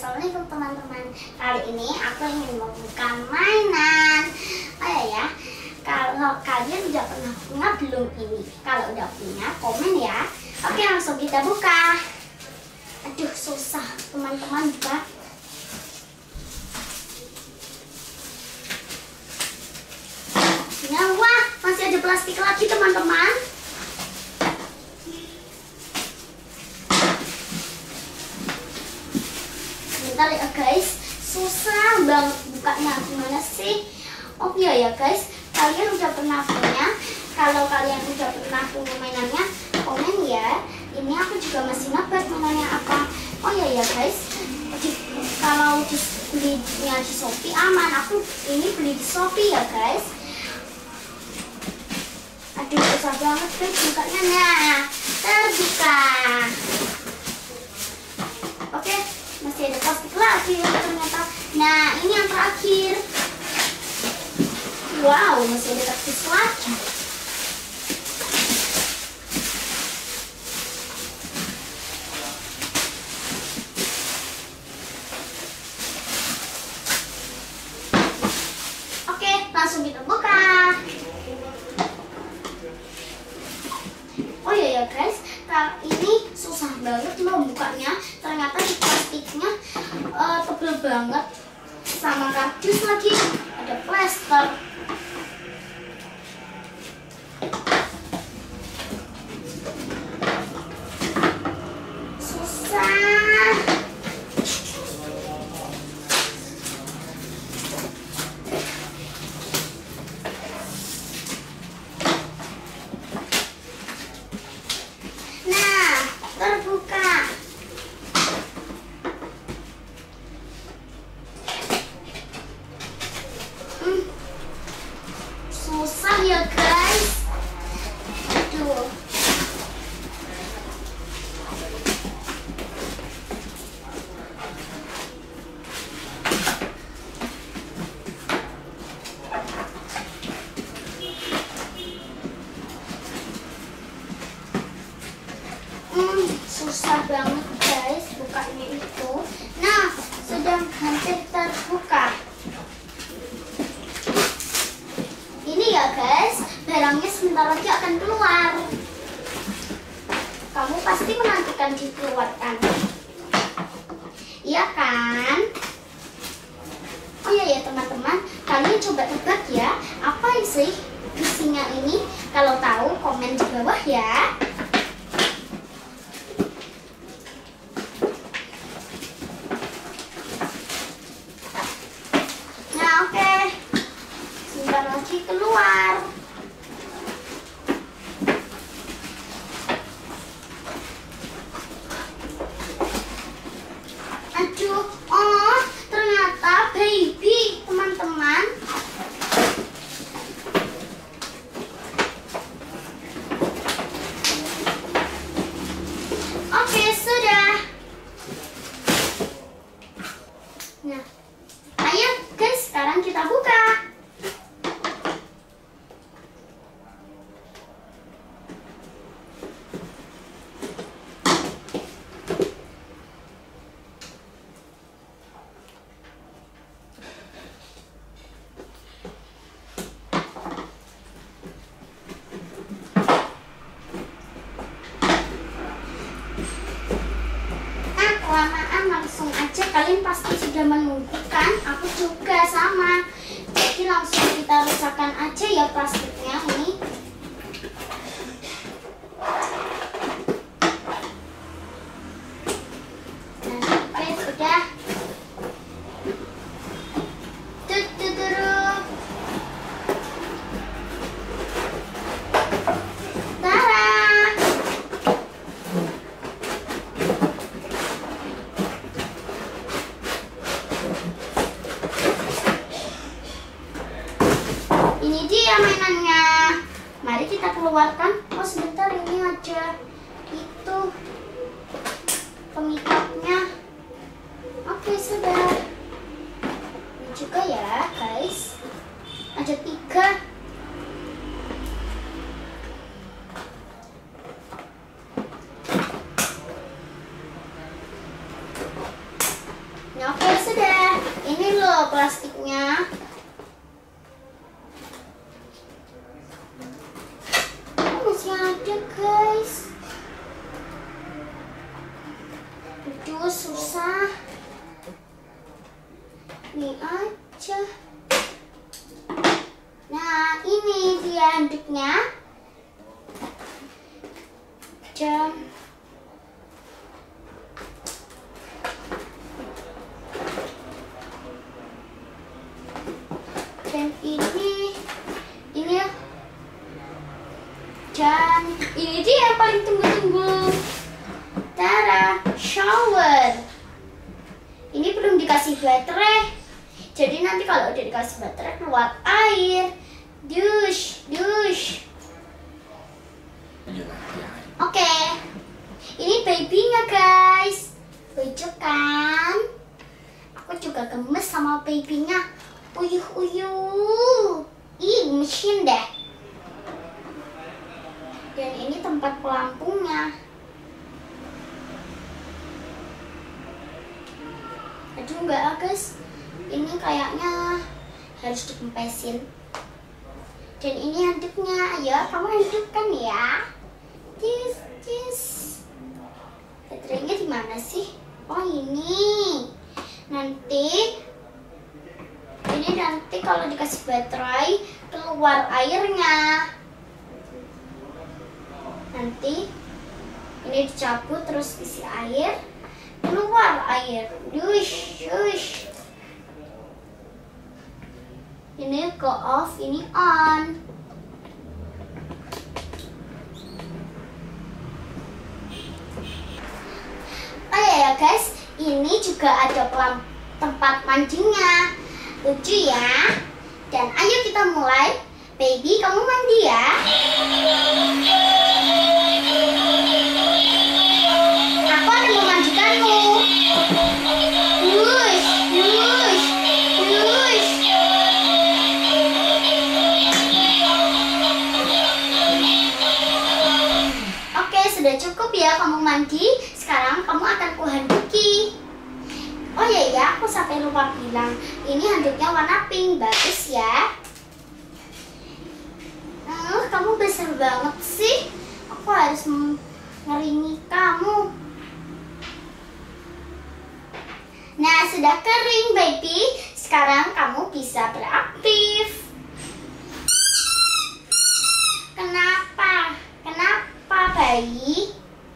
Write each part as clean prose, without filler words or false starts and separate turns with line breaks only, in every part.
Assalamualaikum teman-teman. Kali ini aku ingin membuka mainan. Ya, kalau kalian udah pernah punya belum ini? Kalau udah punya, komen ya. Oke, langsung kita buka. Aduh, susah teman-teman buka. Nah, wah, masih ada plastik lagi teman-teman. Bentar ya guys, susah banget bukanya, gimana sih? Oh iya ya guys, kalian udah pernah punya? Kalau kalian udah pernah punya mainannya, komen ya. Ini aku juga masih nebak mainannya apa. Oh iya ya guys, kalau belinya di Shopee aman. Aku ini beli di Shopee ya guys. Aduh, susah banget guys bukanya. Nah, terbuka. Oke, masih ada plastik lagi ternyata. Nah, ini yang terakhir. Wow, masih ada kardus lagi. Oke, langsung kita buka. Oh iya ya guys, ini susah banget loh bukanya. Ternyata di plastiknya tebel banget, sama kardus lagi, ada plester. Susah. Nah, terbuka. Susah ya guys. Aduh. Susah banget guys bukanya itu. Nah, sudah hampir terbuka. Ini ya guys, barangnya sebentar lagi akan keluar. Kamu pasti menantikan dikeluarkan, iya kan? Oh iya ya teman-teman, kalian coba tebak ya, apa sih isinya ini? Kalau tahu komen di bawah ya. Nah, oke, sebentar lagi keluar. Aduh, oh ternyata baby teman-teman. Oke, sudah. Nah, ayo guys, sekarang kita buka. Kelamaan, langsung aja. Kalian pasti sudah menunggu kan? Aku juga sama. Jadi langsung kita rusakkan aja ya plastiknya ini. Nah, oke sudah. Ini dia mainannya. Mari kita keluarkan. Oh sebentar, ini aja itu pengikatnya. Oke sudah. Ini juga ya guys. Ada 3. plastiknya. Masih ada guys. Aduh susah. Ini aja. Nah ini dia handuknya. Dan ini dia yang paling tunggu-tunggu. Tara, shower. Ini belum dikasih baterai. Jadi nanti kalau udah dikasih baterai keluar air. Douche. Oke. Ini babynya guys. Lucu kan? Aku juga gemes sama babynya. Uyuh. Ih, mesin deh. Dan ini tempat pelampungnya. Aduh enggak guys, ini kayaknya harus dikempesin. Dan ini handuknya, ya kamu handukkan ya. Cis. Baterainya di mana sih? Oh ini. Nanti kalau dikasih baterai keluar airnya. Nanti ini dicabut terus isi air, keluar air. Dush. Ini go off, ini on. Oh ya guys, ini juga ada tempat mandinya. Lucu ya. Dan ayo kita mulai. Baby, kamu mandi ya. Aku akan memandikanmu. Wush. Oke, sudah cukup ya kamu mandi. Sekarang kamu akan kuhanduki. Oh ya, aku sampai lupa bilang. Ini handuknya warna pink, bagus ya. Kamu besar banget sih. Aku harus ngeringi kamu. Nah, sudah kering baby. Sekarang kamu bisa beraktif. Kenapa bayi?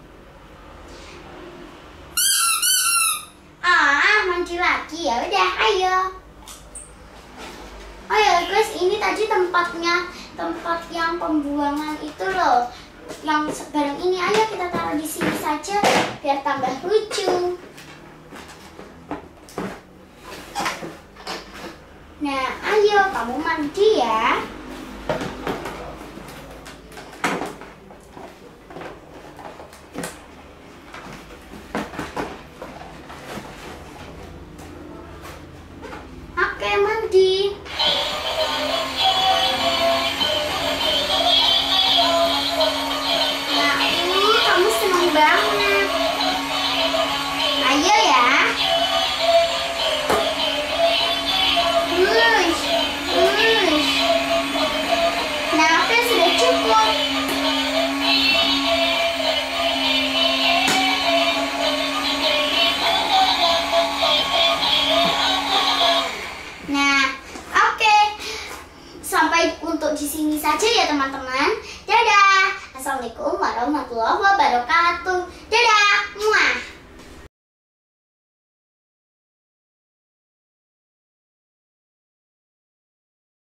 Mandi lagi ya. Udah, ayo. Oh ya guys, ini tadi tempat yang pembuangan itu loh. Yang barang ini ayo kita taruh di sini saja biar tambah lucu. Nah, ayo kamu mandi ya. Oke, mandi. Kamu seneng banget. Ayo ya. Nah, oke, sudah cukup. Nah, oke. Sampai untuk di sini saja ya teman-teman. Dadah. Assalamualaikum warahmatullahi wabarakatuh. Dadah.